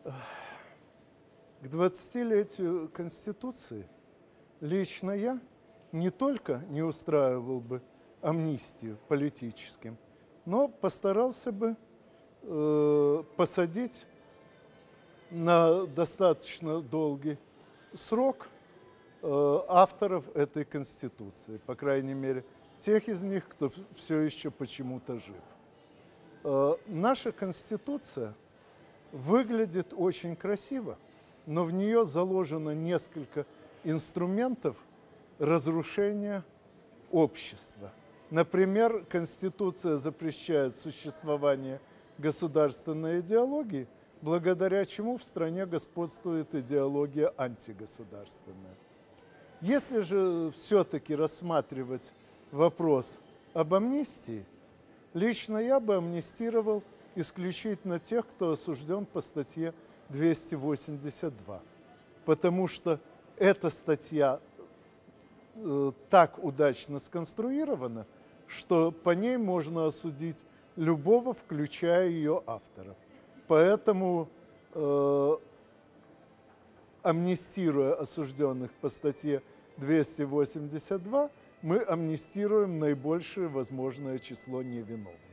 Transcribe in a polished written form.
К 20-летию Конституции лично я не только не устраивал бы амнистию политическим, но постарался бы посадить на достаточно долгий срок авторов этой Конституции, по крайней мере, тех из них, кто все еще почему-то жив. Наша Конституция выглядит очень красиво, но в нее заложено несколько инструментов разрушения общества. Например, Конституция запрещает существование государственной идеологии, благодаря чему в стране господствует идеология антигосударственная. Если же все-таки рассматривать вопрос об амнистии, лично я бы амнистировал исключительно тех, кто осужден по статье 282, потому что эта статья так удачно сконструирована, что по ней можно осудить любого, включая ее авторов. Поэтому, амнистируя осужденных по статье 282, мы амнистируем наибольшее возможное число невиновных.